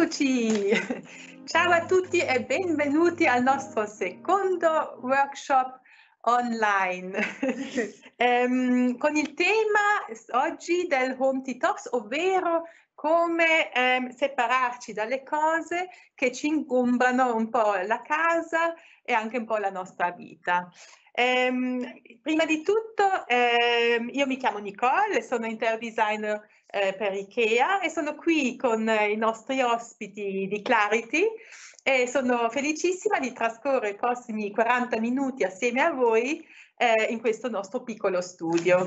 Eccoci! Ciao a tutti e benvenuti al nostro secondo workshop online con il tema oggi del Home Detox, ovvero come separarci dalle cose che ci ingombrano un po' la casa e anche un po' la nostra vita. Prima di tutto io mi chiamo Nicole, sono interior designer per Ikea e sono qui con i nostri ospiti di Clarity e sono felicissima di trascorrere i prossimi 40 minuti assieme a voi in questo nostro piccolo studio.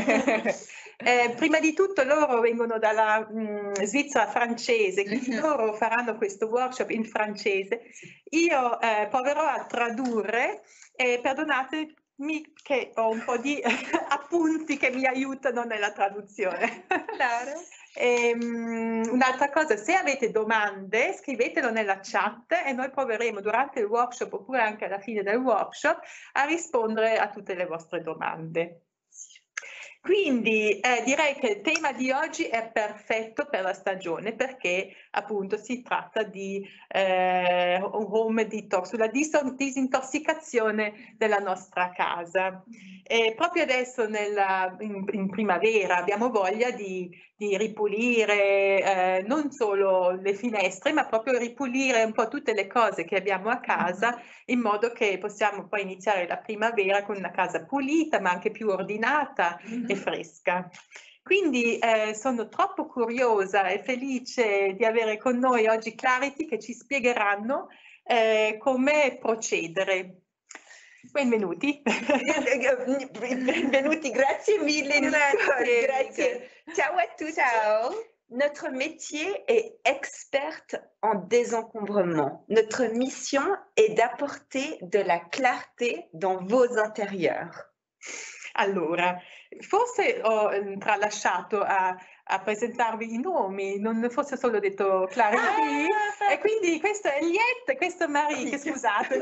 Prima di tutto loro vengono dalla Svizzera francese, quindi loro faranno questo workshop in francese. Io proverò a tradurre e perdonatemi che ho un po' di appunti che mi aiutano nella traduzione. Claro. Un'altra cosa, se avete domande scrivetelo nella chat e noi proveremo durante il workshop oppure anche alla fine del workshop a rispondere a tutte le vostre domande. Quindi direi che il tema di oggi è perfetto per la stagione perché appunto si tratta di home detox, sulla disintossicazione della nostra casa. E proprio adesso in primavera abbiamo voglia di ripulire non solo le finestre, ma proprio ripulire un po' tutte le cose che abbiamo a casa in modo che possiamo poi iniziare la primavera con una casa pulita, ma anche più ordinata e fresca. Quindi sono troppo curiosa e felice di avere con noi oggi Clarity che ci spiegheranno come procedere. Benvenuti. Benvenuti, grazie mille Nicole. Grazie. Ciao à tous. Ciao. Notre métier est experte en désencombrement. Notre mission est d'apporter de la clarté dans vos intérieurs. Allora, forse ho tralasciato a presentarvi i nomi, non fosse solo detto Clarity, e quindi questo è Liette, questo è Marie, scusate.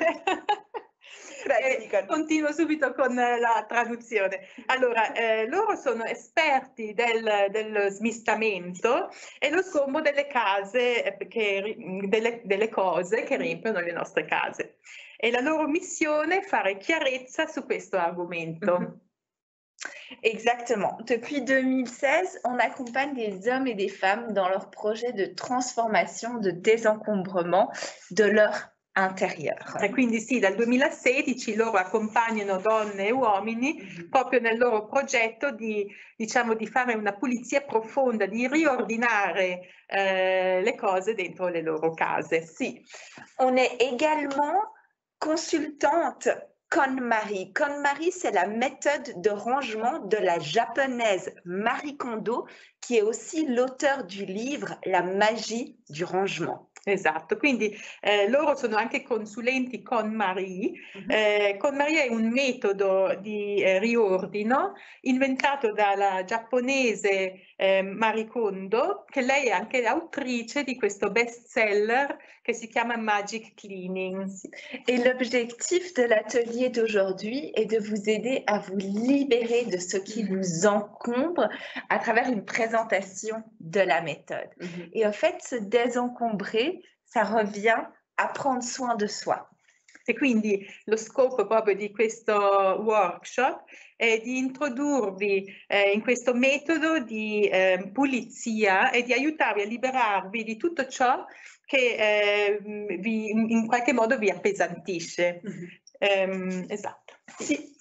Continuo subito con la traduzione. Allora, loro sono esperti del smistamento e lo sgombro delle case, delle cose che riempiono le nostre case. E la loro missione è fare chiarezza su questo argomento. Exactement. Depuis 2016, on accompagne des hommes et des femmes dans leur projet de transformation, de désencombrement de leur intérieur. E quindi sì, dal 2016 loro accompagnano donne e uomini proprio nel loro progetto di fare una pulizia profonda, di riordinare le cose dentro le loro case. Sì. On est également consultante KonMari. KonMari, c'est la méthode de rangement de la japonaise Marie Kondo, qui est aussi l'auteur du livre La magie du rangement. Esatto, quindi loro sono anche consulenti KonMari. KonMari è un metodo di riordino inventato dalla giapponese Marie Kondo, che lei è anche l'autrice di questo bestseller che si chiama Magic Cleaning. Et l'objectif de l'atelier d'aujourd'hui est de vous aider à vous libérer de ce qui vous encombre à travers une présentation de la méthode. Et en fait, se désencombrer, ça revient à prendre soin de soi. E quindi lo scopo proprio di questo workshop è di introdurvi in questo metodo di pulizia e di aiutarvi a liberarvi di tutto ciò che in qualche modo vi appesantisce. Esatto. Sì.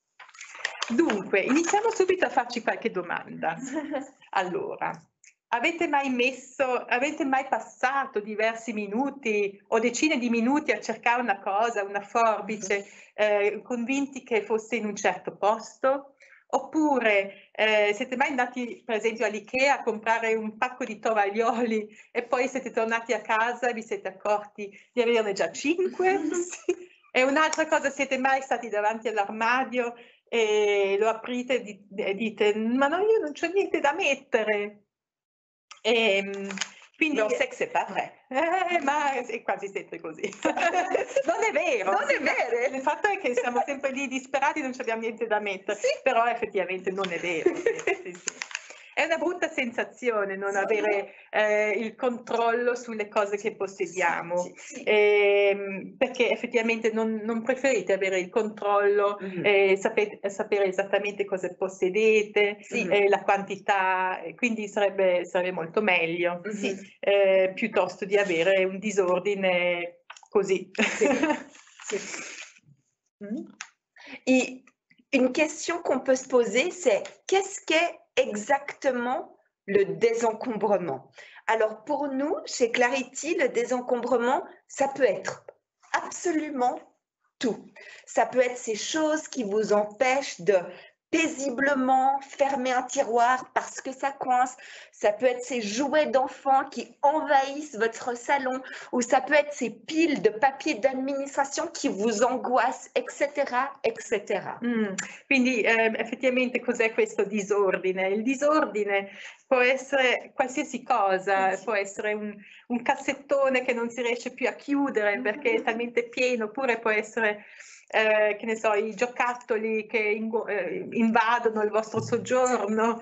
Dunque, iniziamo subito a farci qualche domanda. Allora, avete mai passato diversi minuti o decine di minuti a cercare una cosa, una forbice, convinti che fosse in un certo posto? Oppure siete mai andati per esempio all'Ikea a comprare un pacco di tovaglioli e poi siete tornati a casa e vi siete accorti di averne già 5? Sì. E un'altra cosa, siete mai stati davanti all'armadio e lo aprite e dite ma no, io non c'ho niente da mettere? Quindi on sait que c'est pas vrai. Ma è quasi sempre così. Non è vero. Non è vero. Il fatto è che siamo sempre lì disperati, non abbiamo niente da mettere, sì. Però effettivamente non è vero. Sì. è una brutta sensazione non avere il controllo sulle cose che possediamo, perché effettivamente non preferite avere il controllo, sapere esattamente cosa possedete, la quantità, quindi sarebbe molto meglio, piuttosto di avere un disordine così. Et une question qu'on peut se poser, c'est qu'est-ce qu'est exactement le désencombrement? Alors pour nous, chez Clarity, le désencombrement, ça peut être absolument tout. Ça peut être ces choses qui vous empêchent de paisiblement fermer un tiroir parce que ça coince. Ça peut être ces jouets d'enfants qui envahissent votre salon, ou ça peut être ces piles de papier d'amministration qui vous angoissent, etc., etc. Quindi effettivamente cos'è questo disordine? Il disordine può essere qualsiasi cosa, può essere un cassettone che non si riesce più a chiudere perché è talmente pieno, oppure può essere che ne so, i giocattoli che invadono il vostro soggiorno,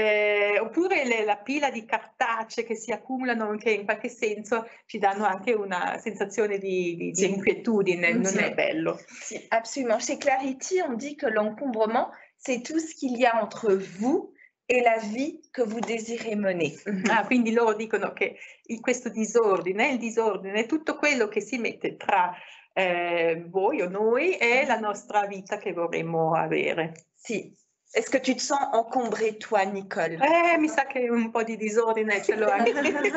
oppure la pila di cartacee che si accumulano, che in qualche senso ci danno anche una sensazione di inquietudine, non è bello. Sì, absolument. Chez Clarity, on dit que l'encombrement, c'est tout ce qu'il y a entre vous e la vie che vous désirez mener. Quindi loro dicono che questo disordine, il disordine è tutto quello che si mette tra voi o noi e la nostra vita che vorremmo avere. Sì. Est-ce que tu te sens encombrée, toi, Nicole? Mi sa che un po' di disordine ce l'ho anche.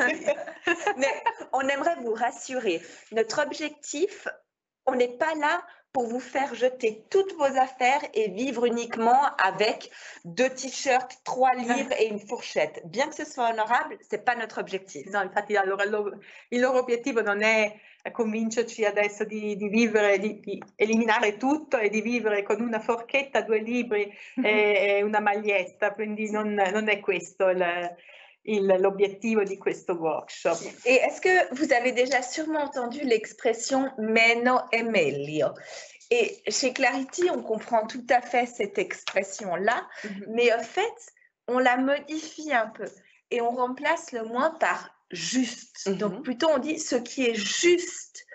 Mais on aimerait vous rassurer. Notre objectif, on n'est pas là pour vous faire jeter toutes vos affaires et vivre uniquement avec 2 t-shirts, 3 livres et une fourchette. Bien que ce soit honorable, c'est pas notre objectif. No, infatti allora il loro obiettivo non è convincerci adesso di vivere, di eliminare tutto e di vivere con una forchetta, 2 libri e una maglietta, quindi non è questo l'obiettivo di questo workshop. Et est-ce que vous avez déjà sûrement entendu l'expression meno è meglio? Et chez Clarity, on comprend tout à fait cette expression-là, mais en fait, on la modifie un peu et on remplace le moins par juste. Donc plutôt on dit ce qui est juste,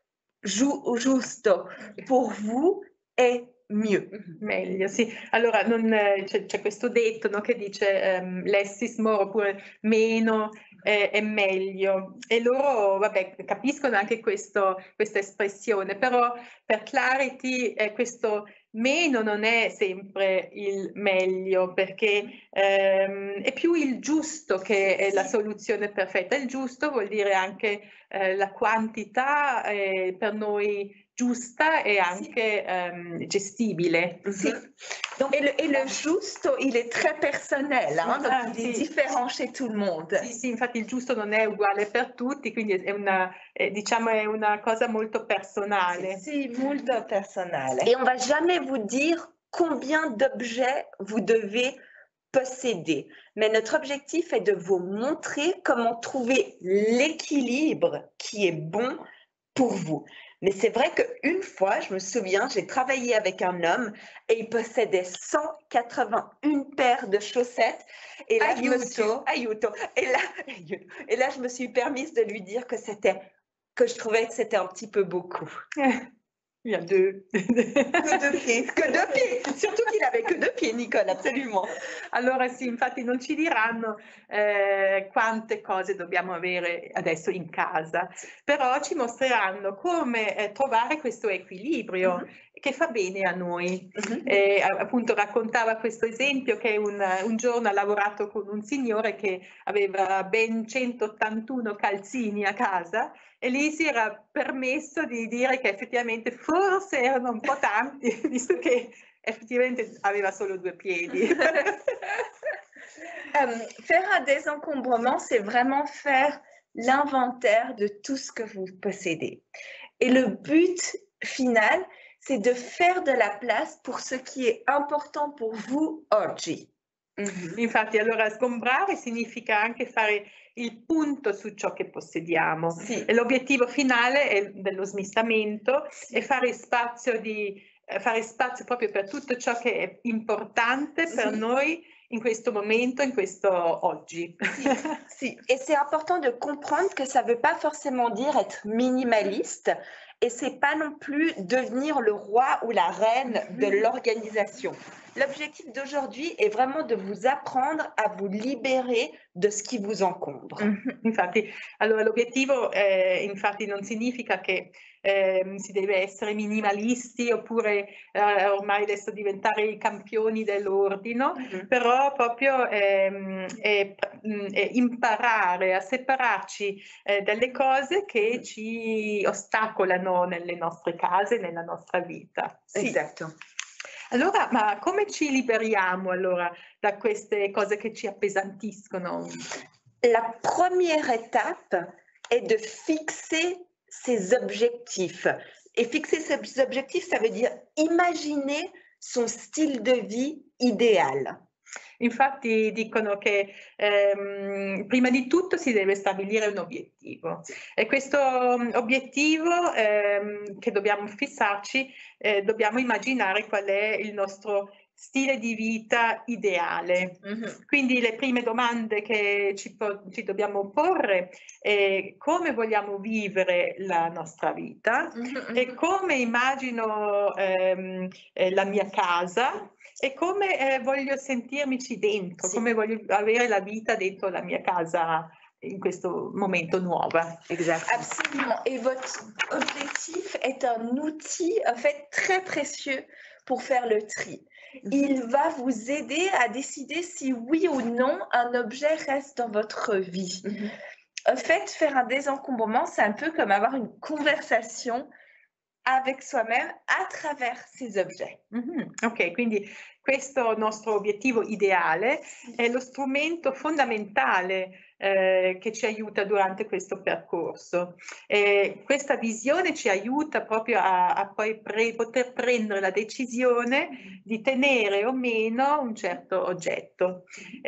giusto, pour vous è mieux. Meglio, sì. Allora c'è questo detto, no, che dice less is more, oppure meno è meglio, e loro vabbè, capiscono anche questa espressione, però per Clarity questo meno non è sempre il meglio, perché è più il giusto che è la soluzione perfetta. Il giusto vuol dire anche la quantità per noi giusta e anche gestibile. Donc, et le giusto, il est très personnel, hein? Donc il est différent chez tout le monde. Sì, infatti il giusto non è uguale per tutti, quindi è una cosa molto personale. Sì, molto personale. Et on va jamais vous dire combien d'objets vous devez posséder. Mais notre objectif est de vous montrer comment trouver l'équilibre qui est bon pour vous. Mais c'est vrai qu'une fois, je me souviens, j'ai travaillé avec un homme et il possédait 181 paires de chaussettes. Et là, je me suis permise de lui dire que je trouvais que c'était un petit peu beaucoup. Il y a 2. Que 2 pieds. Surtout qu'il avait que 2 pieds, Nicole, absolument. Allora sì, infatti non ci diranno quante cose dobbiamo avere adesso in casa, però ci mostreranno come trovare questo equilibrio che fa bene a noi. Appunto raccontava questo esempio che un giorno ha lavorato con un signore che aveva ben 181 calzini a casa, e lì si era permesso di dire che effettivamente forse erano un po' tanti, visto che effettivamente aveva solo 2 piedi. Faire un désencombrement, c'est vraiment faire l'inventaire de tout ce que vous possédez. Et le but final, c'est de faire de la place pour ce qui est important pour vous oggi. Infatti allora sgombrare significa anche fare il punto su ciò che possediamo. E l'obiettivo finale è dello smistamento e fare spazio proprio per tutto ciò che è importante per noi in questo momento, in questo oggi. Si. Et c'est important de comprendre que ça ne veut pas forcément dire être minimaliste et c'est pas non plus devenir le roi ou la reine de l'organisation. L'objectif d'aujourd'hui est vraiment de vous apprendre à vous libérer de ce qui vous encombre. Infatti, allora l'obiettivo infatti non significa che si deve essere minimalisti oppure ormai adesso diventare i campioni dell'ordine, però proprio imparare a separarci dalle cose che ci ostacolano nelle nostre case, nella nostra vita. Sì. Esatto. Allora, ma come ci liberiamo allora da queste cose che ci appesantiscono? La première étape est de fixer ses objectifs. Et fixer ses objectifs, ça veut dire imaginer son style de vie idéal. Infatti dicono che prima di tutto si deve stabilire un obiettivo e questo obiettivo che dobbiamo fissarci, dobbiamo immaginare qual è il nostro stile di vita ideale. Quindi le prime domande che ci dobbiamo porre è come vogliamo vivere la nostra vita e come immagino la mia casa e come voglio sentirmici dentro, come voglio avere la vita dentro la mia casa in questo momento nuova. Exact. Absolument. Et votre objectif est un outil en fait très précieux pour faire le tri. Il va vous aider à décider si oui ou non un objet reste dans votre vie. En fait, faire un désencombrement, c'est un peu comme avoir une conversation avec soi-même à travers ces objets. Ok, quindi questo nostro obiettivo ideale è lo strumento fondamentale che ci aiuta durante questo percorso. Questa visione ci aiuta proprio a poi poter prendere la decisione di tenere o meno un certo oggetto.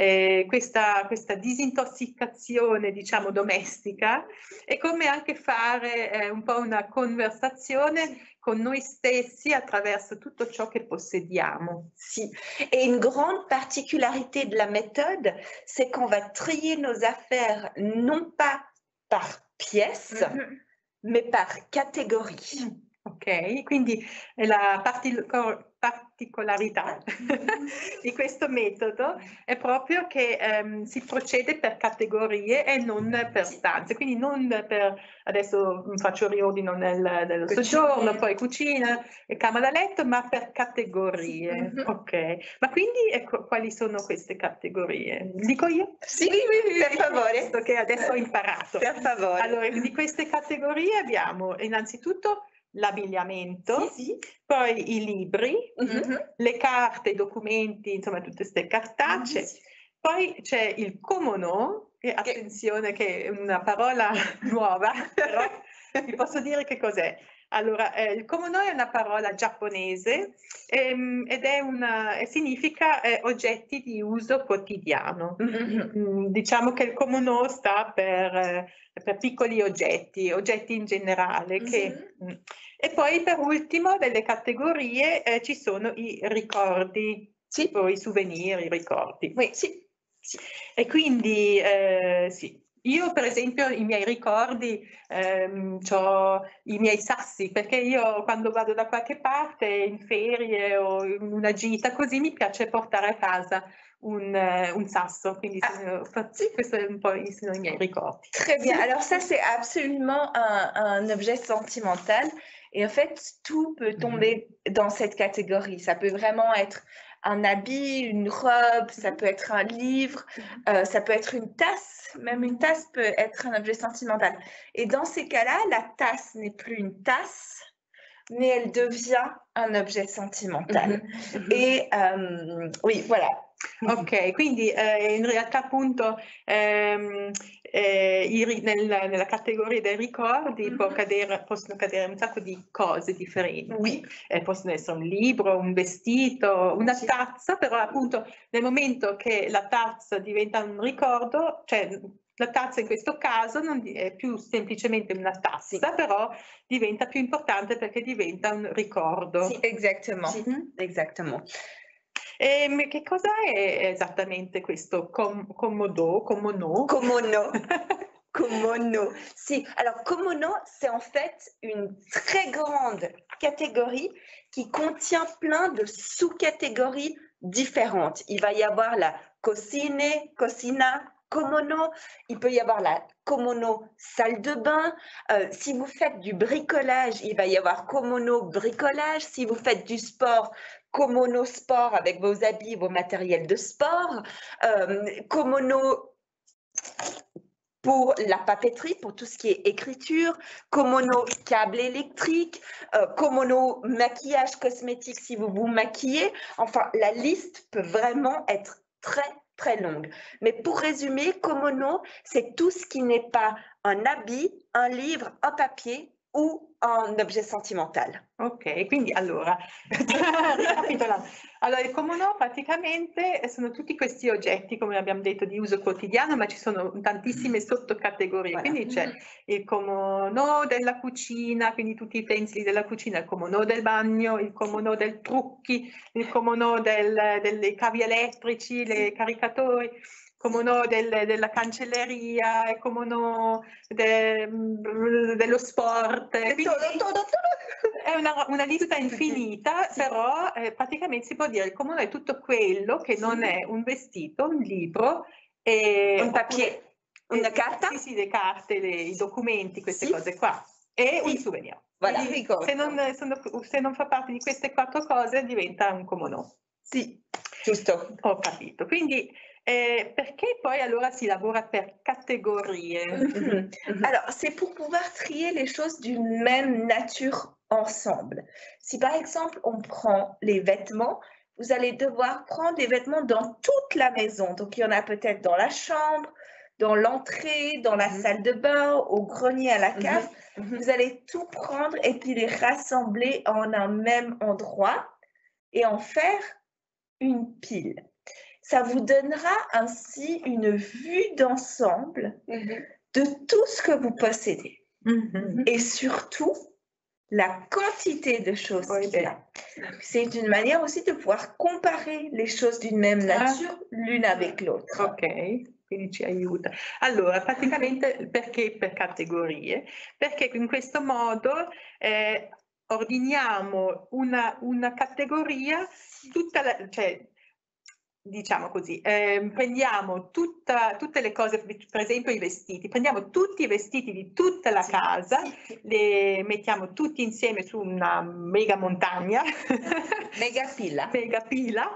Questa disintossicazione, diciamo, domestica è come anche fare un po' una conversazione con noi stessi attraverso tutto ciò che possediamo. Si. Et une grande particularité de la méthode, c'est qu'on va trier nos affaires non pas par pièce, mais par catégorie. Ok, quindi la particolarità di questo metodo è proprio che si procede per categorie e non per stanze, quindi non per, adesso faccio il riordino del soggiorno, poi cucina e camera da letto, ma per categorie. Ok, ma quindi quali sono queste categorie? Dico io? Sì, per favore. Visto che adesso ho imparato. Per favore. Allora, di queste categorie abbiamo innanzitutto l'abbigliamento, poi i libri, le carte, i documenti, insomma tutte queste cartacee. Poi c'è il komono, che attenzione che è una parola nuova, però vi posso dire che cos'è. Allora, il komono è una parola giapponese ed è significa oggetti di uso quotidiano. Diciamo che il komono sta per piccoli oggetti in generale. E poi per ultimo delle categorie ci sono i ricordi, tipo i souvenir, i ricordi. E quindi sì. Io per esempio i miei ricordi, ho i miei sassi, perché io quando vado da qualche parte in ferie o in una gita così mi piace portare a casa un sasso, quindi questo è un po' sono i miei ricordi. Très bien, alors ça c'est absolument un objet sentimental et en fait tout peut tomber dans cette catégorie, ça peut vraiment être un habit, une robe, ça peut être un livre, ça peut être une tasse, même une tasse peut être un objet sentimental. Et dans ces cas-là, la tasse n'est plus une tasse, mais elle devient un objet sentimental. Et oui, voilà. Ok, quindi in realtà appunto nella categoria dei ricordi possono cadere un sacco di cose differenti. Possono essere un libro, un vestito, una tazza, però appunto nel momento che la tazza diventa un ricordo, cioè la tazza in questo caso non è più semplicemente una tazza, però diventa più importante perché diventa un ricordo. Sì, exactement. Exactement. Che cosa è esattamente questo komodo? Komono. Si, alors komono, c'est en fait une très grande catégorie qui contient plein de sous-catégories différentes. Il va y avoir la kosine, kosina, komono, il peut y avoir la komono salle de bain. Si vous faites du bricolage, il va y avoir komono bricolage. Si vous faites du sport, komono sport avec vos habits, vos matériels de sport. Komono pour la papeterie, pour tout ce qui est écriture, komono câble électrique, komono maquillage cosmétique si vous vous maquillez. Enfin, la liste peut vraiment être très longue. Mais pour résumer, komono, c'est tout ce qui n'est pas un habit, un livre, un papier ou un objet sentimental. Ok, quindi allora, ricapitolando. Allora, il komono praticamente sono tutti questi oggetti, come abbiamo detto, di uso quotidiano, ma ci sono tantissime sottocategorie. Voilà. Quindi c'è il komono della cucina, quindi tutti i utensili della cucina, il komono del bagno, il komono del trucchi, il komono dei cavi elettrici, i caricatori, komono della cancelleria, il komono dello sport. Quindi, è una lista infinita, però praticamente si può dire che il komono è tutto quello che non è un vestito, un libro, un papier, una carta. Sì, le carte, i documenti, queste cose qua. E un souvenir. Voilà. Se non fa parte di queste 4 cose diventa un komono. Sì, giusto. Ho capito. Quindi perché poi allora si lavora per catégorie? Alors, c'est pour pouvoir trier les choses d'une même nature ensemble. Si par exemple, on prend les vêtements, vous allez devoir prendre des vêtements dans toute la maison. Donc, il y en a peut-être dans la chambre, dans l'entrée, dans la salle de bain, au grenier, à la cave. Vous allez tout prendre et puis les rassembler en un même endroit et en faire une pile. Ça vous donnera ainsi une vue d'ensemble de tout ce que vous possédez. Et surtout, la quantité de choses qu'il y a. C'est une manière aussi de pouvoir comparer les choses d'une même nature l'une avec l'autre. Ok, quindi ci aiuta. Allora, praticamente perché per categorie? Perché in questo modo ordiniamo una categoria, cioè, diciamo così, prendiamo tutte le cose, per esempio i vestiti, prendiamo tutti i vestiti di tutta la casa, le mettiamo tutti insieme su una mega montagna, mega pila,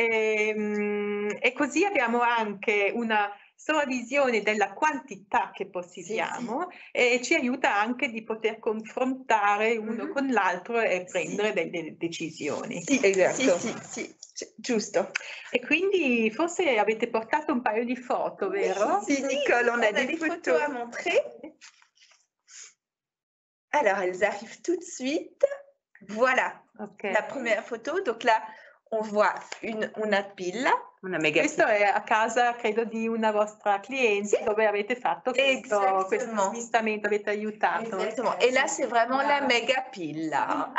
e così abbiamo anche una sola visione della quantità che possediamo e ci aiuta anche di poter confrontare uno con l'altro e prendere delle decisioni. Sì, esatto. Sì, giusto. E quindi forse avete portato un paio di foto, vero? Sì, Nicole, on a des photos à montrer. Alors, elles arrivent tout de suite. Voilà, la première photo. Donc là, on voit una pila, una mega Questo è a casa, credo, di una vostra cliente, dove avete fatto questo smistamento, avete aiutato. Exactement. Et là, c'est vraiment la méga pile.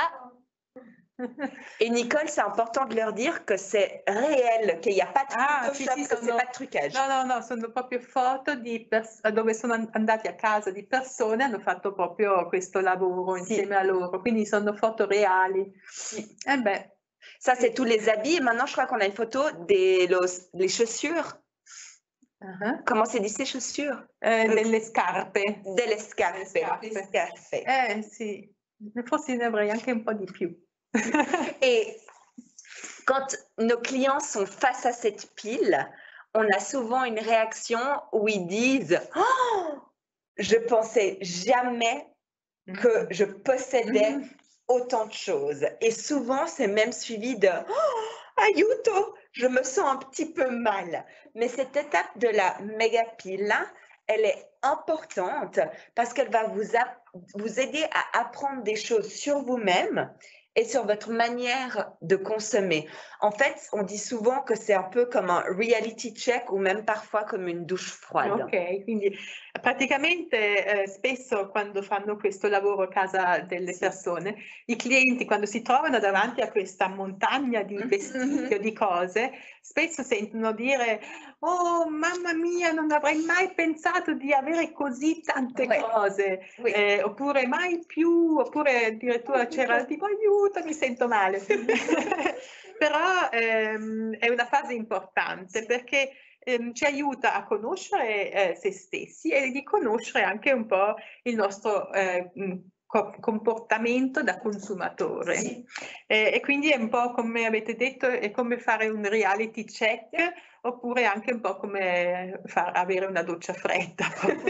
Et Nicole, c'est important de leur dire que c'est réel, qu'il n'y a pas de Photoshop, que c'est pas de trucage. No, sono proprio foto dove sono andati a casa di persone, hanno fatto proprio questo lavoro insieme a loro, quindi sono foto reali. Ça, c'est tous les habits. Et maintenant, je crois qu'on a une photo des chaussures. Comment c'est dit ces chaussures? Delle scarpe. Delle scarpe. Sì, forse ne avrei anche un po' di più. Et quand nos clients sont face à cette pile, on a souvent une réaction où ils disent « Oh, je pensais jamais que je possédais autant de choses. » Et souvent, c'est même suivi de « Oh, aiuto, je me sens un petit peu mal. » Mais cette étape de la méga pile, elle est importante parce qu'elle va vous aider à apprendre des choses sur vous-même et sur votre manière de consommer. En fait, on dit souvent que c'est un peu comme un reality check ou même parfois comme une douche froide. Ok, quindi praticamente spesso quando fanno questo lavoro a casa delle persone, i clienti quando si trovano davanti a questa montagna di vestiti o di cose, spesso sentono dire: "Oh mamma mia, non avrei mai pensato di avere così tante cose", oppure "mai più", oppure addirittura c'era tipo "aiuto, mi sento male". Però è una fase importante perché ci aiuta a conoscere se stessi e di conoscere anche un po' il nostro comportamento da consumatore. Sì. E quindi è un po' come avete detto, è come fare un reality check oppure anche un po' come avere una doccia fredda.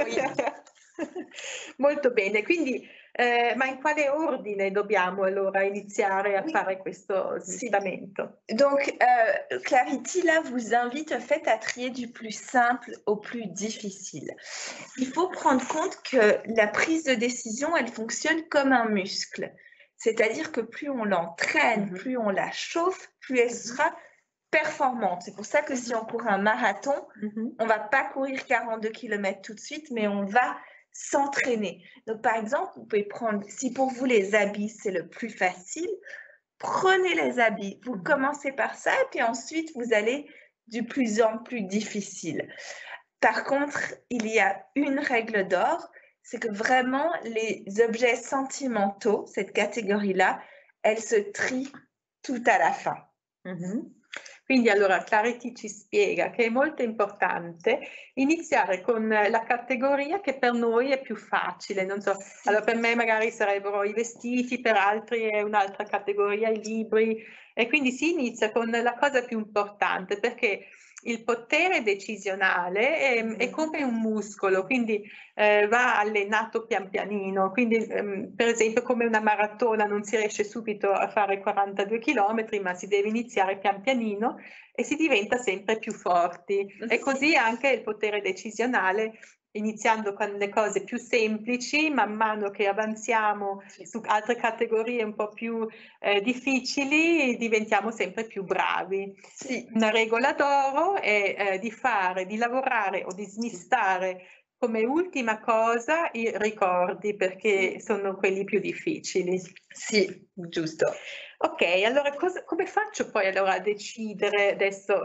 Molto bene, quindi ma in quale ordine dobbiamo allora iniziare a fare questo smistamento? Donc, Clarity, là, vous invite en fait à trier du plus simple au plus difficile. Il faut prendre compte que la prise de décision, elle fonctionne comme un muscle. C'est-à-dire que plus on l'entraîne, plus on la chauffe, plus elle sera performante. C'est pour ça que si on court un marathon, on va pas courir 42 km tout de suite, mais on va s'entraîner. Donc, par exemple, vous pouvez prendre, si pour vous les habits, c'est le plus facile, prenez les habits. Vous commencez par ça, et puis ensuite, vous allez du plus en plus difficile. Par contre, il y a une règle d'or, c'est que vraiment, les objets sentimentaux, cette catégorie-là, elle se trie tout à la fin. Quindi allora Clarity ci spiega che è molto importante iniziare con la categoria che per noi è più facile, non so, allora per me magari sarebbero i vestiti, per altri è un'altra categoria, i libri, e quindi si inizia con la cosa più importante perché il potere decisionale è come un muscolo, quindi va allenato pian pianino, quindi per esempio come una maratona non si riesce subito a fare 42 km, ma si deve iniziare pian pianino e si diventa sempre più forti. E così anche il potere decisionale, iniziando con le cose più semplici, man mano che avanziamo su altre categorie un po' più difficili, diventiamo sempre più bravi. Una regola d'oro è di lavorare o di smistare come ultima cosa i ricordi, perché sono quelli più difficili. Sì, giusto. Ok, allora come faccio poi allora a decidere adesso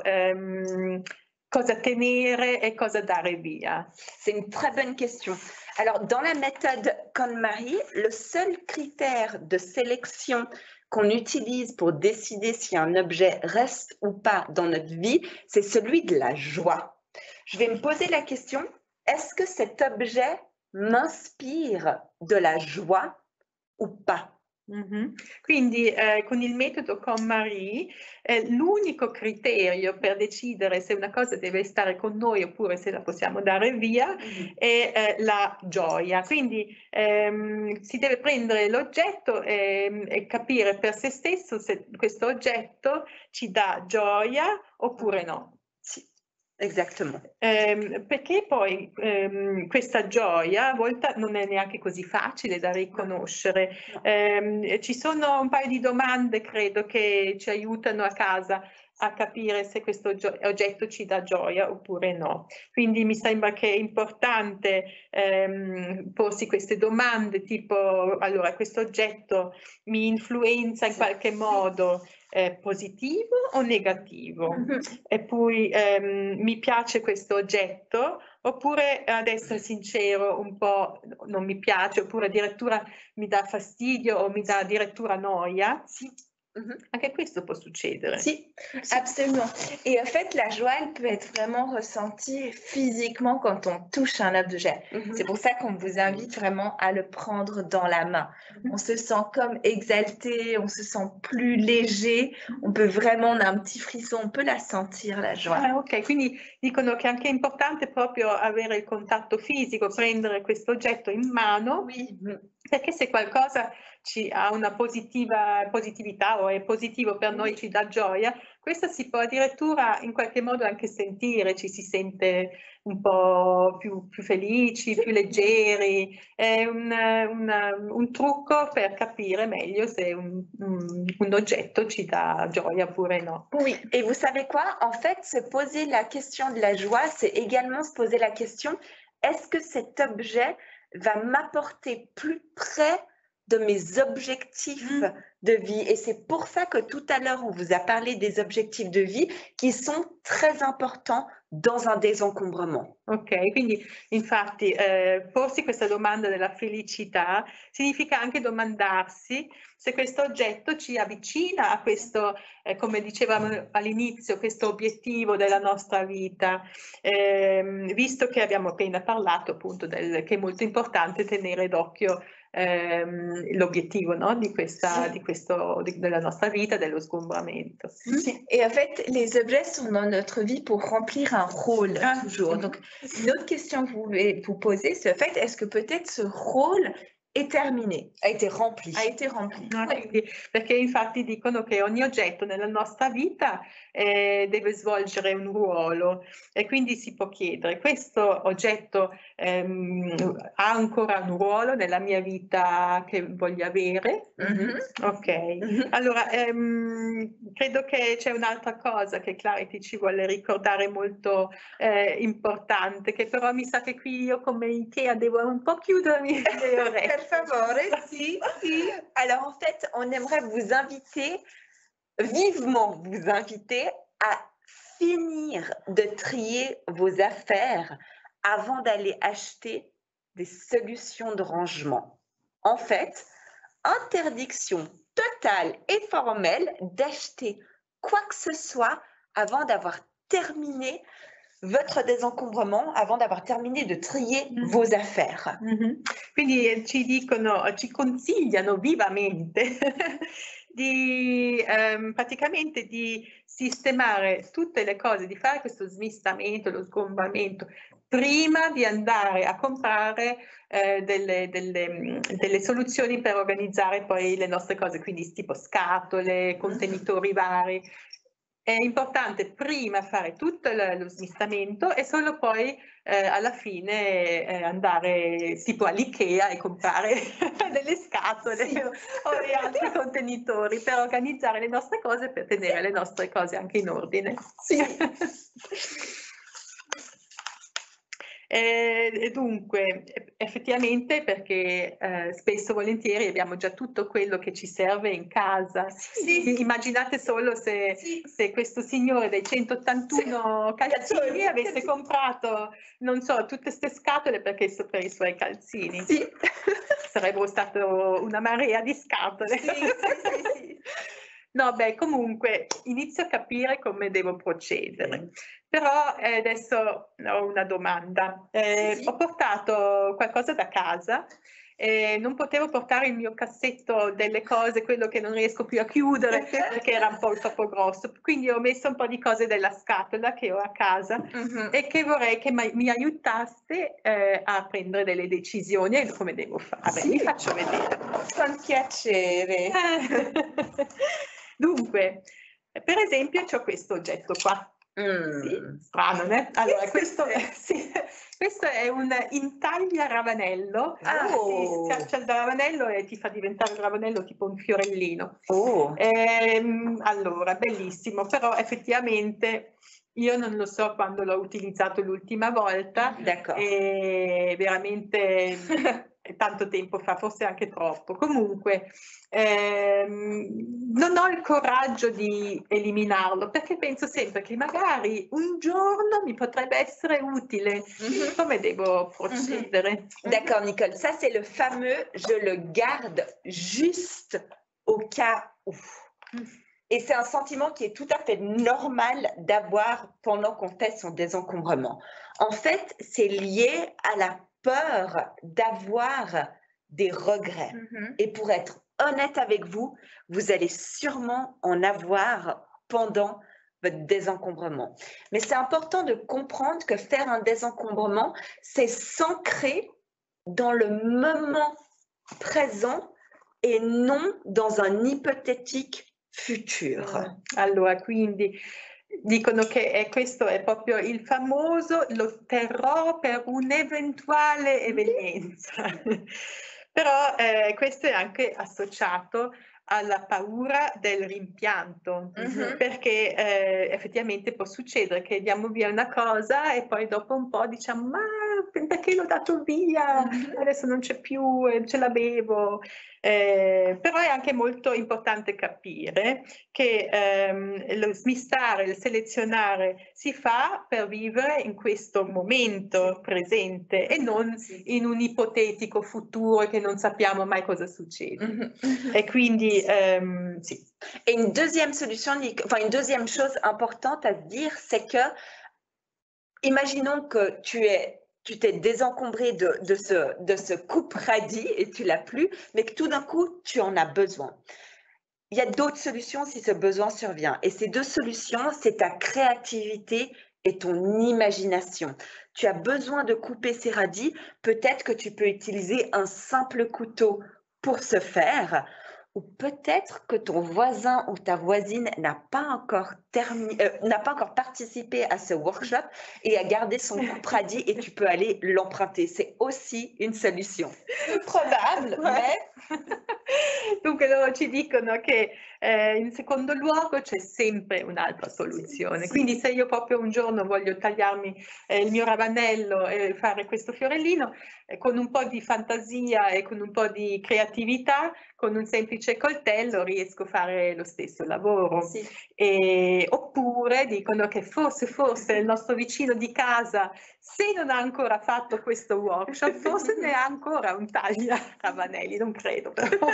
cosa tenere et cosa dare via? C'est une très bonne question. Alors, dans la méthode KonMari, le seul critère de sélection qu'on utilise pour décider si un objet reste ou pas dans notre vie, c'est celui de la joie. Je vais me poser la question, est-ce que cet objet m'inspire de la joie ou pas? Quindi con il metodo KonMari l'unico criterio per decidere se una cosa deve stare con noi oppure se la possiamo dare via è la gioia. Quindi si deve prendere l'oggetto e capire per se stesso se questo oggetto ci dà gioia oppure no. Exactement. Perché poi questa gioia a volte non è neanche così facile da riconoscere. Ci sono un paio di domande, credo, che ci aiutano a casa a capire se questo oggetto ci dà gioia oppure no. Quindi mi sembra che è importante porsi queste domande tipo, allora, questo oggetto mi influenza in qualche modo positivo o negativo? E poi mi piace questo oggetto oppure ad essere sincero un po' non mi piace oppure addirittura mi dà fastidio o mi dà addirittura noia? Anche questo può succedere. Si, absolument. Et en fait, la joie, elle peut être vraiment ressentie physiquement quand on touche un objet. C'est pour ça qu'on vous invite vraiment à le prendre dans la main. On se sent comme exalté, on se sent plus léger, on peut vraiment, on a un petit frisson, on peut la sentir, la joie. Ah, ok, quindi dicono che anche è importante proprio avere il contatto fisico, prendere questo oggetto in mano Perché se qualcosa ha una positività o è positivo per noi, ci dà gioia, questo si può addirittura in qualche modo anche sentire, ci si sente un po' più felici, più leggeri. È un trucco per capire meglio se un oggetto ci dà gioia oppure no. Oui, et vous savez quoi? En fait, se poser la question de la joie, c'est également se poser la question, est-ce que cet objet va m'apporter plus près de mes objectifs de vie? Et c'est pour ça que tout à l'heure, on vous a parlé des objectifs de vie qui sont très importants dans un désencombrement. Ok, quindi infatti porsi questa domanda della felicità significa anche domandarsi se questo oggetto ci avvicina a questo, come dicevamo all'inizio, questo obiettivo della nostra vita, visto che abbiamo appena parlato appunto che è molto importante tenere d'occhio l'obiectivo, no? Della nostra vita, dello sgombramento. Et en fait, les objets sont dans notre vie pour remplir un rôle toujours. Donc, une autre question que vous voulez vous poser, c'est en fait, est-ce que peut-être ce rôle est terminé, a été rempli. Perché infatti dicono che ogni oggetto nella nostra vita deve svolgere un ruolo e quindi si può chiedere, questo oggetto ha ancora un ruolo nella mia vita che voglio avere? Ok, allora credo che c'è un'altra cosa che Clarity ci vuole ricordare molto importante, che però mi sa che qui io come Ikea devo un po' chiudermi le orecchie. Per favore, si. Alors en fait, on aimerait vous inviter, vivement vous inviter à finir de trier vos affaires avant d'aller acheter des solutions de rangement. En fait, interdiction totale et formelle d'acheter quoi que ce soit avant d'avoir terminé votre désencombrement, avant d'avoir terminé de trier vos affaires. Quindi ci consigliano vivamente praticamente di sistemare tutte le cose, di fare questo smistamento, lo sgombramento, prima di andare a comprare delle soluzioni per organizzare poi le nostre cose, quindi tipo scatole, contenitori vari. È importante prima fare tutto lo smistamento e solo poi alla fine andare tipo all'Ikea e comprare delle scatole o altri contenitori per organizzare le nostre cose, per tenere le nostre cose anche in ordine. E dunque, effettivamente, perché spesso volentieri abbiamo già tutto quello che ci serve in casa. Immaginate solo se questo signore dei 181 calzini avesse comprato, non so, tutte queste scatole per i suoi calzini. Sarebbero state una marea di scatole. No, beh, comunque inizio a capire come devo procedere. Però adesso ho una domanda. Ho portato qualcosa da casa e non potevo portare il mio cassetto delle cose, quello che non riesco più a chiudere perché era un po' troppo grosso. Quindi ho messo un po' di cose della scatola che ho a casa e che vorrei che mi aiutaste a prendere delle decisioni e come devo fare. Vi faccio vedere. Con piacere. Dunque, per esempio, c'ho questo oggetto qua. Strano, né? Allora, questo è un intaglia ravanello. Si schiaccia il ravanello e ti fa diventare il ravanello tipo un fiorellino. Allora, bellissimo, però effettivamente io non lo so quando l'ho utilizzato l'ultima volta. E veramente tanto tempo fa, forse anche troppo. Comunque non ho il coraggio di eliminarlo perché penso sempre che magari un giorno mi potrebbe essere utile. Come devo procedere? D'accord, Nicole, ça c'est le fameux je le garde juste au cas où. Et c'est un sentiment qui est tout à fait normal d'avoir pendant qu'on fait son désencombrement. En fait, c'est lié à la peur d'avoir des regrets. Et pour être honnête avec vous, vous allez sûrement en avoir pendant votre désencombrement. Mais c'est important de comprendre que faire un désencombrement, c'est s'ancrer dans le moment présent e non dans un ipotetico futuro. Allora, quindi dicono che questo è proprio il famoso lo terrò per un'eventuale evenienza. Però questo è anche associato alla paura del rimpianto, perché effettivamente può succedere che diamo via una cosa e poi dopo un po' diciamo ma perché l'ho dato via, adesso non c'è più, ce l'avevo. Però è anche molto importante capire che lo smistare, il selezionare si fa per vivere in questo momento presente e non in un ipotetico futuro che non sappiamo mai cosa succede. Et quindi, sì. Et une deuxième solution, enfin une deuxième chose importante à se dire, c'est que, imaginons que tu t'es désencombré de ce coupe-radis et tu l'as plus, mais que tout d'un coup, tu en as besoin. Il y a d'autres solutions si ce besoin survient. Et ces deux solutions, c'est ta créativité et ton imagination. Tu as besoin de couper ces radis, peut-être que tu peux utiliser un simple couteau pour ce faire, ou peut-être que ton voisin ou ta voisine n'a pas encore participé à ce workshop et a gardé son coupe-radis et tu peux aller l'emprunter. C'est aussi une solution. Probabile, mais dunque loro ci dicono che in secondo luogo c'è sempre un'altra soluzione. Quindi se io proprio un giorno voglio tagliarmi il mio ravanello e fare questo fiorellino, con un po' di fantasia e con un po' di creatività, con un semplice coltello riesco a fare lo stesso lavoro. Oppure dicono che forse il nostro vicino di casa, se non ha ancora fatto questo workshop, forse ne ha ancora un taglia ravanelli, non credo però.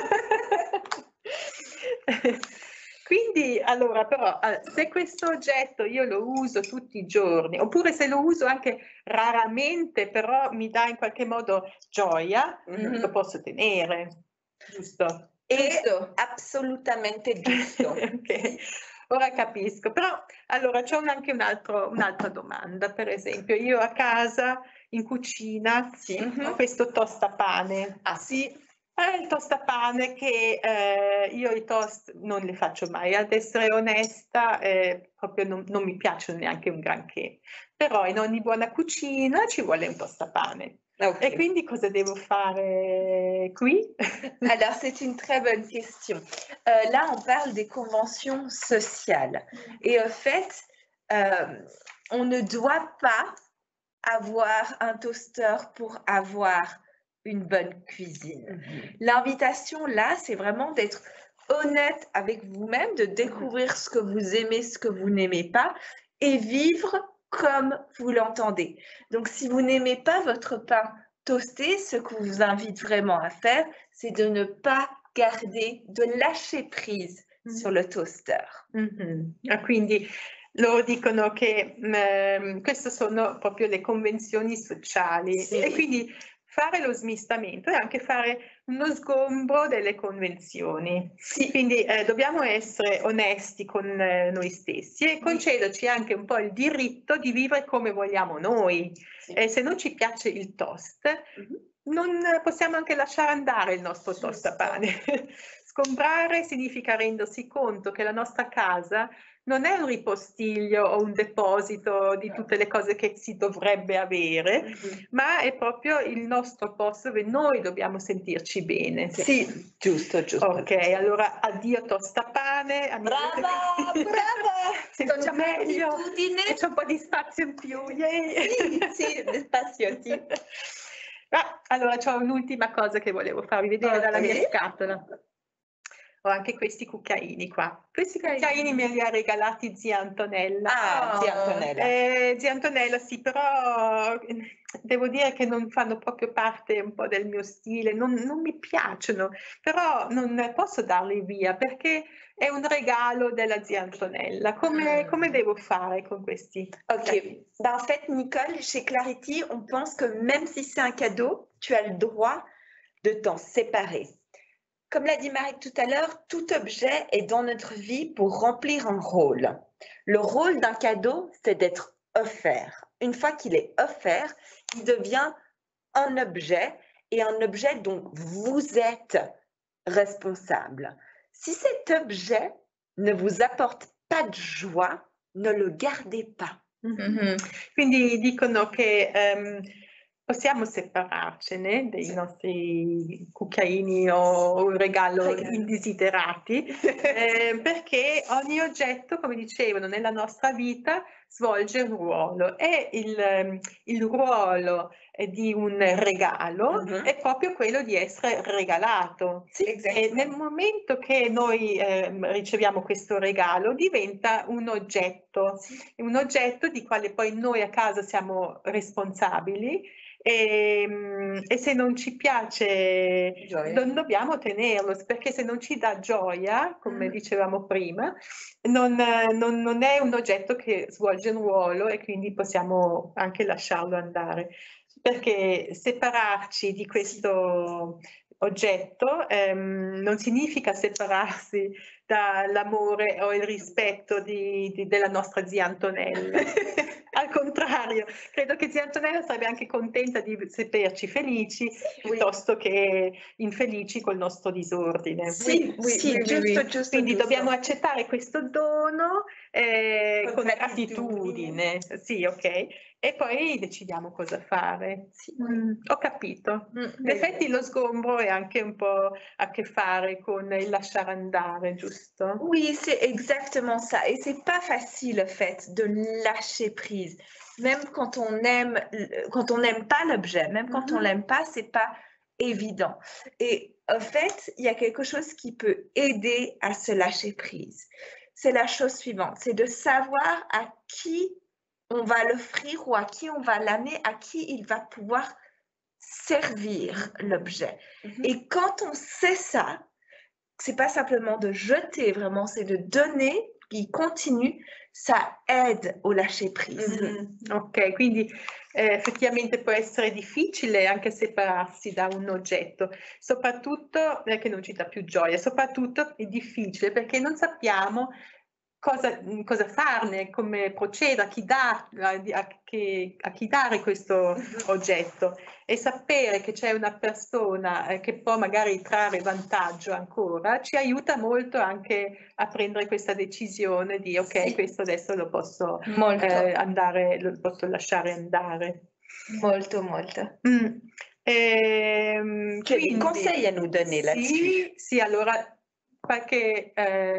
Quindi, allora, però, se questo oggetto io lo uso tutti i giorni, oppure se lo uso anche raramente, però mi dà in qualche modo gioia, lo posso tenere, giusto? Assolutamente giusto. Ok, ora capisco. Però, allora, c'è anche un'altra domanda. Per esempio, io a casa, in cucina, ho questo tostapane. Ah sì? Il tostapane che io i toast non li faccio mai, ad essere onesta, proprio non mi piacciono neanche un granché, però in ogni buona cucina ci vuole un tostapane. Okay. Et quindi cosa devo fare qui? Alors, c'est une très bonne question. Là, on parle des conventions sociales. Et en fait, on ne doit pas avoir un toaster pour avoir une bonne cuisine. L'invitation, là, c'est vraiment d'être honnête avec vous-même, de découvrir ce que vous aimez, ce que vous n'aimez pas, et vivre comme vous l'entendez. Donc, si vous n'aimez pas votre pain toasté, ce que je vous invite vraiment à faire, c'est de ne pas garder, de lâcher prise sur le toaster. Quindi loro dicono che queste sono proprio le convenzioni sociali e quindi fare lo smistamento è anche fare uno sgombro delle convenzioni. Quindi dobbiamo essere onesti con noi stessi e concederci anche un po' il diritto di vivere come vogliamo noi. Se non ci piace il toast, non possiamo anche lasciare andare il nostro tostapane. Sgombrare significa rendersi conto che la nostra casa non è un ripostiglio o un deposito di tutte le cose che si dovrebbe avere, ma è proprio il nostro posto dove noi dobbiamo sentirci bene. Sì, giusto. Ok, allora addio tostapane. Brava! Sento già meglio. E c'è un po' di spazio in più. Yay. Sì, spazio, sì. Allora c'ho un'ultima cosa che volevo farvi vedere dalla mia scatola. Ho anche questi cucchiaini qua. Questi cucchiaini me li ha regalati zia Antonella. Zia Antonella. Zia Antonella sì, però devo dire che non fanno proprio parte un po' del mio stile, non mi piacciono, però non posso darli via perché è un regalo della zia Antonella. Come devo fare con questi? Ok, en fait, Nicole, chez Clarity, on pense que même si c'est un cadeau, tu as le droit de t'en séparer. Comme l'a dit Marie tout à l'heure, tout objet est dans notre vie pour remplir un rôle. Le rôle d'un cadeau, c'est d'être offert. Une fois qu'il est offert, il devient un objet est un objet dont vous êtes responsable. Si cet objet ne vous apporte pas de joie, ne le gardez pas. Quindi dicono che possiamo separarcene dei nostri cucchiaini o un regalo indesiderati, perché ogni oggetto, come dicevano, nella nostra vita svolge un ruolo e il ruolo di un regalo è proprio quello di essere regalato. Sì, E nel momento che noi riceviamo questo regalo diventa un oggetto di quale poi noi a casa siamo responsabili e se non ci piace non dobbiamo tenerlo, perché se non ci dà gioia, come dicevamo prima, non è un oggetto che svolge un ruolo e quindi possiamo anche lasciarlo andare. Perché separarci di questo oggetto non significa separarsi dall'amore o il rispetto della nostra zia Antonella. Al contrario, credo che zia Antonella sarebbe anche contenta di saperci felici piuttosto che infelici col nostro disordine. Sì, giusto. Quindi dobbiamo accettare questo dono con gratitudine. Sì, ok. E poi decidiamo cosa fare. Sì. Ho capito. In effetti lo sgombro è anche un po' a che fare con il lasciare andare, giusto? Oui, c'est exactement ça. Et c'est pas facile, le fait de lâcher prise. Même quand on n'aime pas l'objet, même quand on l'aime pas, c'est pas évident. Et en fait, il y a quelque chose qui peut aider à se lâcher prise. C'est la chose suivante, c'est de savoir à qui on va l'offrir ou à qui on va l'amener, à qui il va pouvoir servir l'objet. Et quand on sait ça, c'est pas simplement de jeter, vraiment, c'est de donner, qui continue, ça aide au lâcher prise. Ok, quindi effettivamente può essere difficile anche separarsi da un oggetto, soprattutto che non ci dà più gioia, soprattutto è difficile perché non sappiamo cosa farne, come procedere, a chi dare questo oggetto e sapere che c'è una persona che può magari trarre vantaggio ancora ci aiuta molto anche a prendere questa decisione di ok, questo adesso lo posso lo posso lasciare andare. Molto. Quindi consigli a nous donner là-dessus? Sì, allora qualche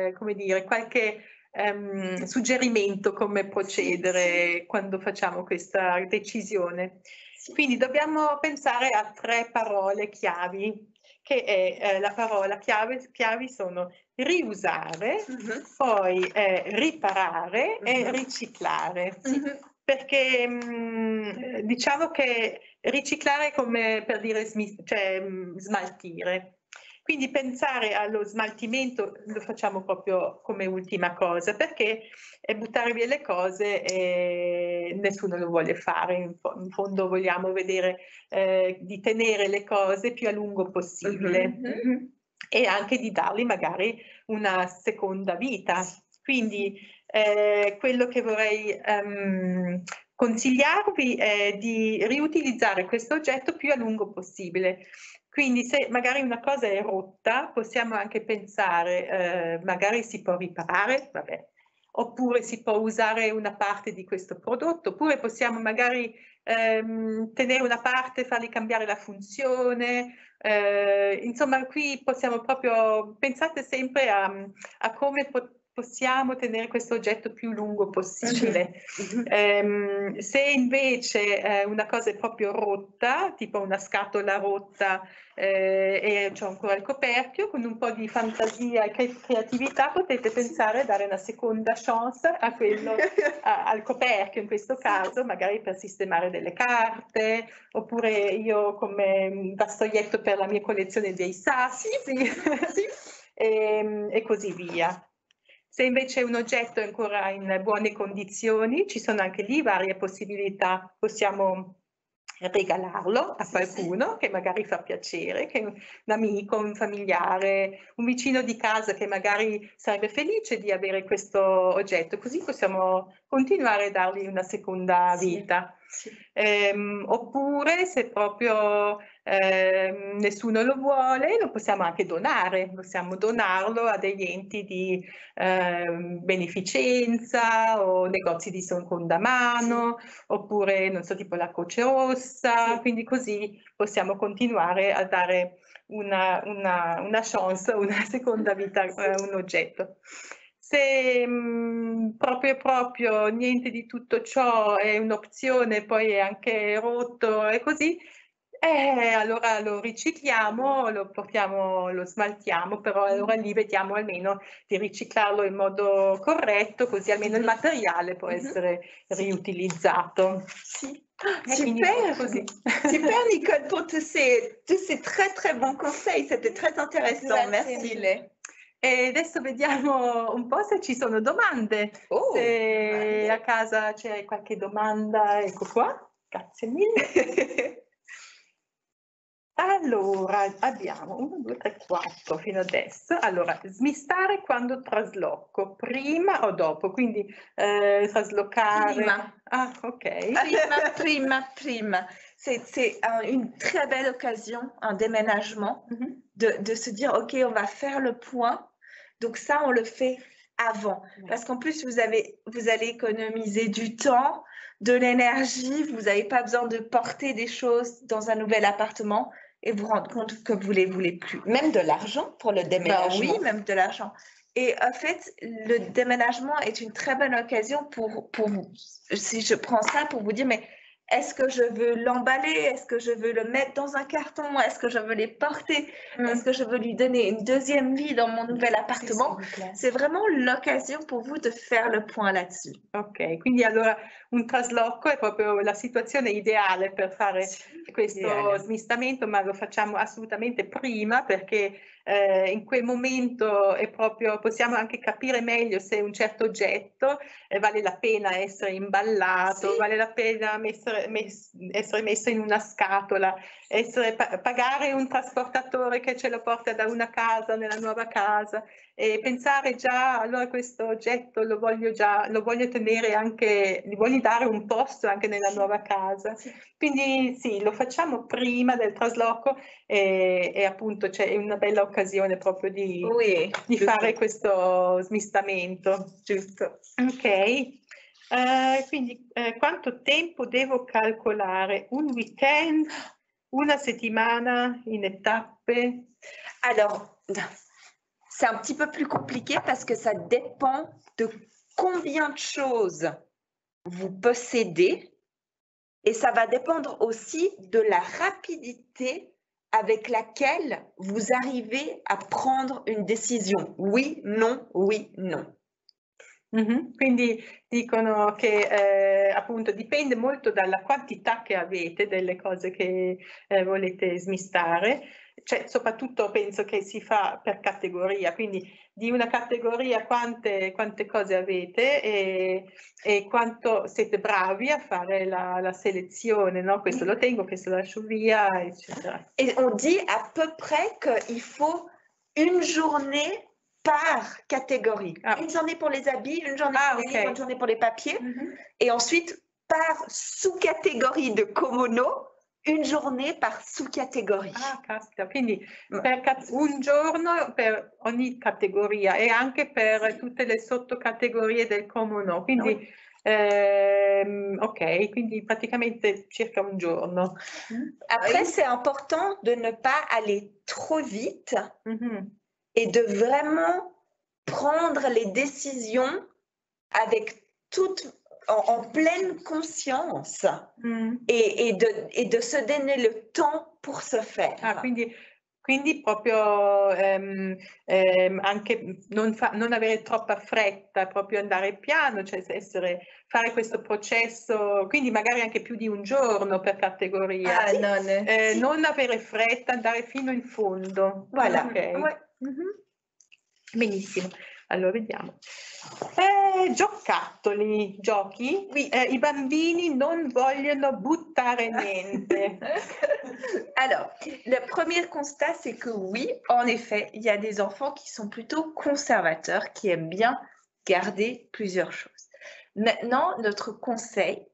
suggerimento come procedere quando facciamo questa decisione. Quindi dobbiamo pensare a 3 parole chiavi, che è la parola chiavi sono riusare, poi riparare e riciclare. Perché diciamo che riciclare è come per dire smaltire. Quindi pensare allo smaltimento lo facciamo proprio come ultima cosa, perché buttare via le cose nessuno lo vuole fare, in fondo vogliamo vedere di tenere le cose più a lungo possibile e anche di dargli magari una seconda vita. Quindi quello che vorrei consigliarvi è di riutilizzare questo oggetto più a lungo possibile. Quindi se magari una cosa è rotta, possiamo anche pensare, magari si può riparare, vabbè, oppure si può usare una parte di questo prodotto, oppure possiamo magari tenere una parte, fargli cambiare la funzione. Insomma, qui possiamo proprio, pensate sempre a come possiamo tenere questo oggetto più lungo possibile. Se invece una cosa è proprio rotta, tipo una scatola rotta e c'è ancora il coperchio, con un po' di fantasia e creatività potete pensare a dare una seconda chance a quello, al coperchio in questo caso, magari per sistemare delle carte, oppure io come vastoietto per la mia collezione dei sassi e così via. Se invece un oggetto è ancora in buone condizioni, ci sono anche lì varie possibilità. Possiamo regalarlo a qualcuno che magari fa piacere, che è un amico, un familiare, un vicino di casa che magari sarebbe felice di avere questo oggetto, così possiamo continuare a dargli una seconda vita. Oppure se proprio nessuno lo vuole, lo possiamo anche donare, possiamo donarlo a degli enti di beneficenza o negozi di seconda mano, oppure non so, tipo la Croce Rossa, quindi così possiamo continuare a dare una chance, una seconda vita a un oggetto. Se proprio niente di tutto ciò è un'opzione, poi è anche rotto e così, allora lo ricicliamo, lo portiamo, lo smaltiamo, però allora lì vediamo almeno di riciclarlo in modo corretto, così almeno il materiale può essere riutilizzato. Sì. Super, super Nicole pour tous ces très bons conseils, c'était très intéressant, merci. E adesso vediamo un po' se ci sono domande. Se a casa c'è qualche domanda, ecco qua. Grazie mille. Allora, abbiamo 1, 2, 3, 4 fino adesso. Allora, smistare quando trasloco, prima o dopo? Quindi traslocare. Prima. Ah, ok. Prima. C'est une très belle occasion, un déménagement, de se dire, OK, on va faire le point. Donc ça, on le fait avant. Parce qu'en plus, vous allez économiser du temps, de l'énergie. Vous n'avez pas besoin de porter des choses dans un nouvel appartement et vous rendre compte que vous ne les voulez plus. Même de l'argent pour le déménagement. Oui, même de l'argent. Et en fait, le déménagement est une très bonne occasion pour si je prends ça, pour vous dire, mais est-ce que je veux l'emballer? Est-ce que je veux le mettre dans un carton? Est-ce que je veux les porter? Est-ce que je veux lui donner une deuxième vie dans mon nouvel appartement? C'est vraiment l'occasione pour vous de faire le point là-dessus. Ok, quindi allora un trasloco è proprio la situazione ideale per fare questo smistamento, ma lo facciamo assolutamente prima perché in quel momento è proprio, possiamo anche capire meglio se un certo oggetto vale la pena essere imballato, vale la pena essere messo in una scatola, pagare un trasportatore che ce lo porta da una casa nella nuova casa e pensare già, allora questo oggetto lo voglio tenere anche, gli voglio dare un posto anche nella nuova casa. Quindi sì, lo facciamo prima del trasloco e appunto c'è una bella occasione proprio di fare questo smistamento. Giusto. Ok. Quindi quanto tempo devo calcolare? Un weekend? Una settimana in tappe? Alors, c'est un petit peu plus compliqué parce que ça dépend de combien de choses vous possédez et ça va dépendre aussi de la rapidité avec laquelle vous arrivez à prendre une décision. Oui, non, oui, non. Quindi dicono che appunto dipende molto dalla quantità che avete delle cose che volete smistare, cioè soprattutto penso che si fa per categoria, quindi di una categoria quante cose avete e quanto siete bravi a fare la selezione, no? Questo lo tengo, questo lo lascio via, eccetera. Et on dit à peu près qu'il faut une journée par catégorie. Une journée pour les habits, une journée pour les livres, une journée pour les papiers. Et ensuite, par sous-catégorie de Komono, une journée par sous-catégorie. Ah, caspita, quindi un giorno per ogni categoria e anche per tutte le sottocategorie del Komono. Quindi, ok, quindi praticamente circa un giorno. Après, c'est important de ne pas aller trop vite. Et de vraiment prendre les décisions avec en pleine conscience et de se donner le temps pour ce faire. Ah, quindi proprio anche non avere troppa fretta, proprio andare piano, cioè fare questo processo, quindi magari anche più di un giorno per categoria. Non avere fretta, andare fino in fondo. Voilà. Okay. Benissimo, allora vediamo. Giocattoli, giochi? I bambini non vogliono buttare niente. Alors, le premier constat, c'est que oui, en effet, il y a des enfants qui sont plutôt conservateurs, qui aiment bien garder plusieurs choses. Maintenant, notre conseil,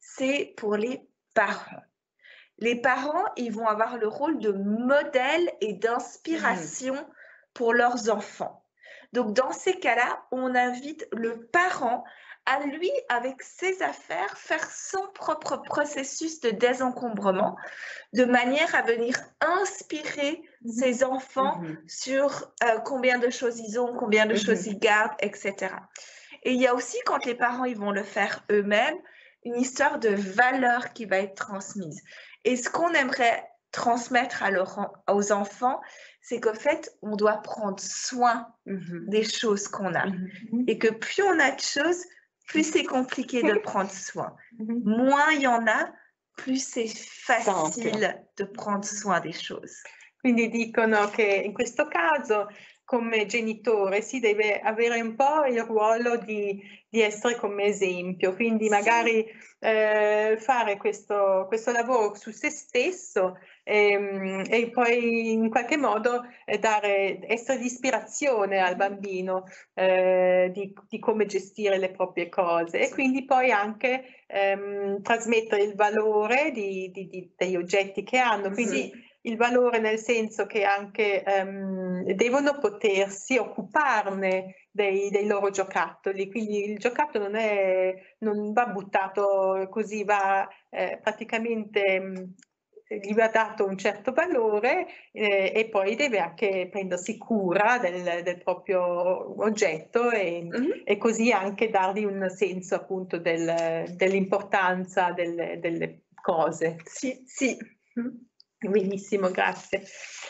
c'est pour les parents. Les parents, ils vont avoir le rôle de modèle et d'inspiration pour leurs enfants. Donc, dans ces cas-là, on invite le parent à lui, avec ses affaires, faire son propre processus de désencombrement, de manière à venir inspirer ses enfants sur combien de choses ils ont, combien de choses ils gardent, etc. Et il y a aussi, quand les parents ils vont le faire eux-mêmes, une histoire de valeur qui va être transmise. Et ce qu'on aimerait transmettre aux enfants, c'est qu'en fait, on doit prendre soin des choses qu'on a. Et que plus on a de choses, plus c'est compliqué de prendre soin. Moins il y en a, plus c'est facile de prendre soin des choses. Quindi dicono che in questo caso, come genitore, si deve avere un po' il ruolo di essere come esempio, quindi magari fare questo lavoro su se stesso e poi in qualche modo essere di ispirazione al bambino di come gestire le proprie cose e quindi poi anche trasmettere il valore degli oggetti che hanno. Quindi il valore nel senso che anche devono potersi occuparne dei loro giocattoli, quindi il giocattolo non va buttato così, va praticamente gli va dato un certo valore e poi deve anche prendersi cura del proprio oggetto e così anche dargli un senso appunto dell'importanza delle cose. Sì. Benissimo, grazie.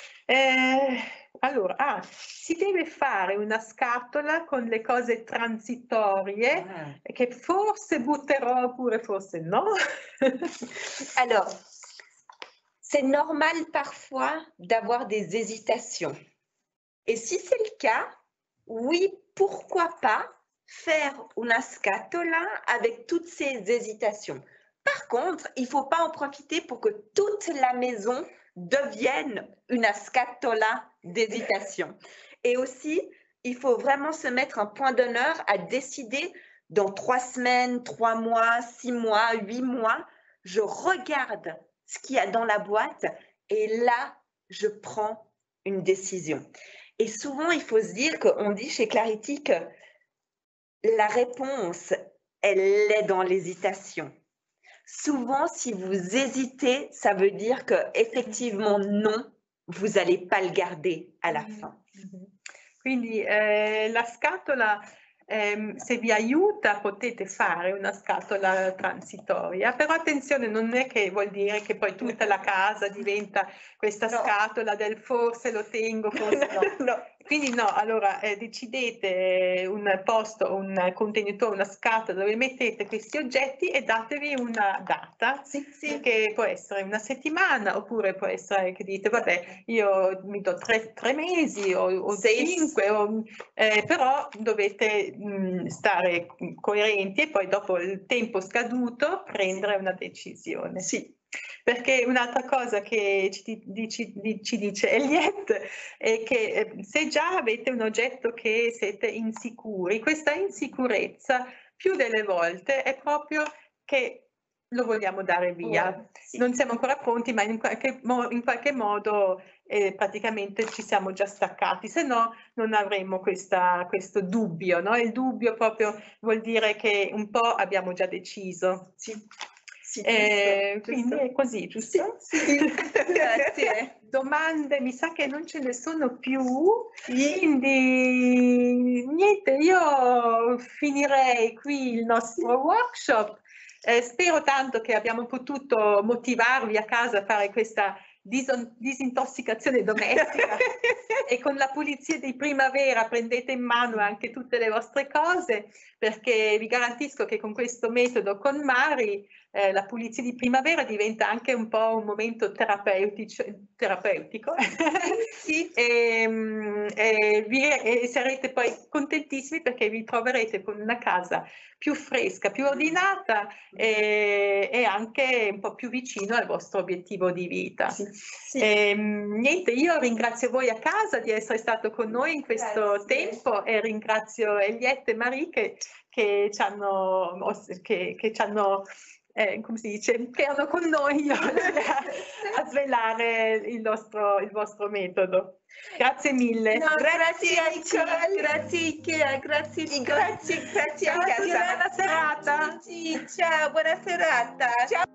Allora, si deve fare una scatola con le cose transitorie che forse butterò oppure forse no. Alors, c'est normal parfois d'avoir des hésitations. Et si c'est le cas, oui, pourquoi pas faire una scatola avec toutes ces hésitations. Par contre, il ne faut pas en profiter pour que toute la maison devienne une scatola d'hésitation. Et aussi, il faut vraiment se mettre un point d'honneur à décider dans 3 semaines, 3 mois, 6 mois, 8 mois, je regarde ce qu'il y a dans la boîte et là, je prends une décision. Et souvent, il faut se dire qu'on dit chez Clarity que la réponse, elle est dans l'hésitation. Souvent, si vous hésitez, ça veut dire que effectivement non, vous n'allez pas le garder à la fin. Quindi la scatola, se vi aiuta, potete fare una scatola transitoria, però attenzione, non è che vuol dire che poi tutta la casa diventa questa scatola del forse lo tengo, forse no. Quindi no, allora decidete un posto, un contenitore, una scatola dove mettete questi oggetti e datevi una data, che può essere una settimana oppure può essere che dite vabbè io mi do 3 mesi o 5, però dovete stare coerenti e poi dopo il tempo scaduto prendere una decisione. Sì. Perché un'altra cosa che ci dice Elliot è che se già avete un oggetto che siete insicuri, questa insicurezza più delle volte è proprio che lo vogliamo dare via. Non siamo ancora pronti, ma in qualche modo praticamente ci siamo già staccati, se no non avremo questo dubbio, no? Il dubbio proprio vuol dire che un po' abbiamo già deciso. Quindi è così, giusto? Sì. Grazie. Domande, mi sa che non ce ne sono più, quindi niente, io finirei qui il nostro workshop. Spero tanto che abbiamo potuto motivarvi a casa a fare questa disintossicazione domestica e con la pulizia di primavera prendete in mano anche tutte le vostre cose, perché vi garantisco che con questo metodo con Mari la pulizia di primavera diventa anche un po' un momento terapeutico e sarete poi contentissimi perché vi troverete con una casa più fresca, più ordinata e anche un po' più vicino al vostro obiettivo di vita. Niente, io ringrazio voi a casa di essere stato con noi in questo tempo e ringrazio Eliette e Marie che ci hanno come si dice, che erano con noi oggi a svelare il vostro metodo. Grazie mille. No, grazie Nicole, grazie Ikea, grazie Nicole. Grazie anche a te. Buona serata. Ciao, buona serata. Ciao.